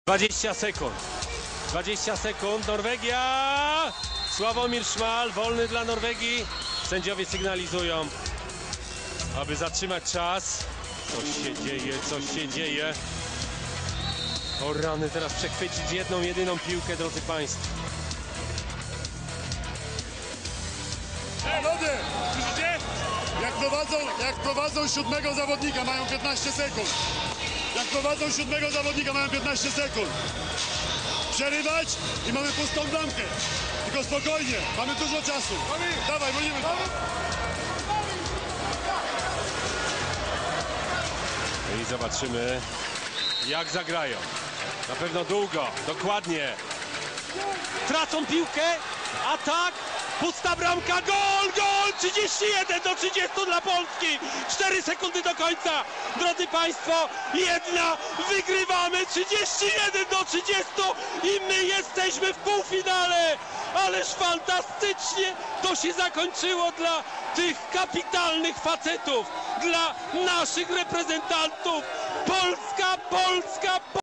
20 sekund. 20 sekund. Norwegia! Sławomir Szmal, wolny dla Norwegii. Sędziowie sygnalizują, aby zatrzymać czas. Coś się dzieje, coś się dzieje. O rany, teraz przechwycić jedną, jedyną piłkę, drodzy Państwo. Młody, słyszycie? Jak prowadzą 7 zawodnika, mają 15 sekund. Jak prowadzą 7 zawodnika, mają 15 sekund. Przerywać i mamy pustą bramkę. Tylko spokojnie, mamy dużo czasu. Dawaj, wolimy. I zobaczymy, jak zagrają. Na pewno długo, dokładnie. Tracą piłkę, atak, pusta bramka, gol, gol! 31-30 dla Polski. 4 sekundy do końca. Drodzy Państwo, wygrywamy 31-30 i my jesteśmy w półfinale. Ależ fantastycznie to się zakończyło dla tych kapitalnych facetów, dla naszych reprezentantów. Polska!